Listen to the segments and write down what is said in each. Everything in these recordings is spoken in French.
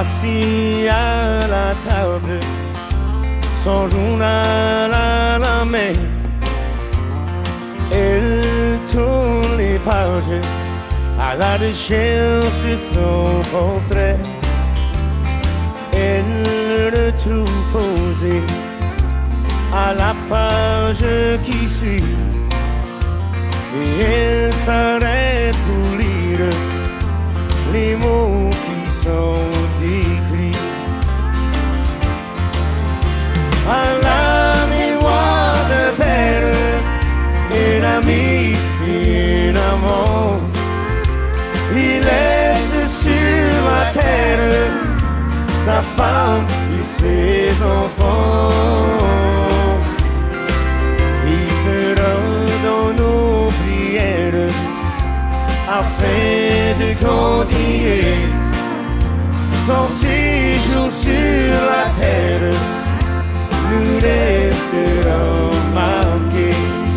assis à la table, son journal à la main. Elle tourne les pages à la recherche de son portrait. Elle le retrouve posé à la page qui suit, et elle s'arrête pour lire les mots qui sont écrits. À la mémoire de père, un ami et un amant, il laisse sur la terre sa femme et ses enfants. Il sera dans nos prières afin de continuer son séjour sur la terre, nous resterons marqués.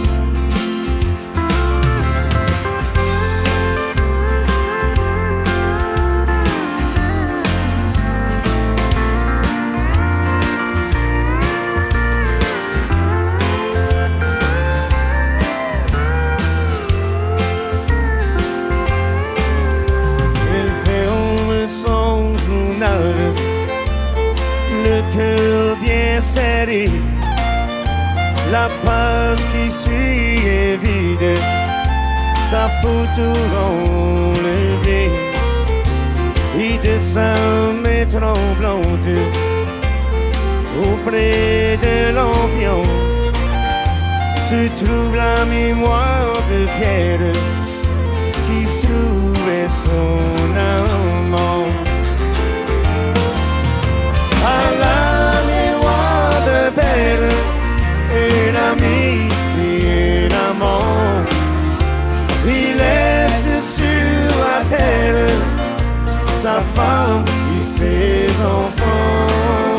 Le cœur bien serré, la page qui suit est vide, sa photo enlevée, et de sa main tremblante auprès de lampion se trouve la mémoire de Pierre qui se trouvait son amant. À la mémoire de père, un ami et un amant, il laisse sur la terre sa femme et ses enfants.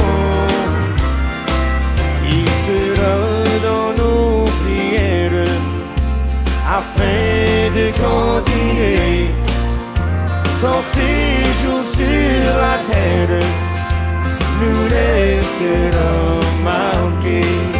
Il sera dans nos prières afin de continuer son séjour sur la terre, nous resterons marqués.